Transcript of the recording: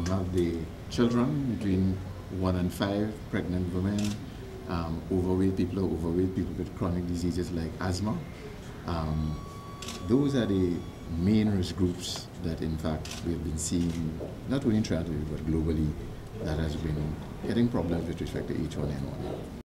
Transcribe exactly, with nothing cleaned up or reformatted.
have the children between one and five, pregnant women, um, overweight people or overweight people with chronic diseases like asthma. Um, those are the main risk groups that in fact we've been seeing, not only in Trinidad but globally, that has been getting problems with respect to H one N one.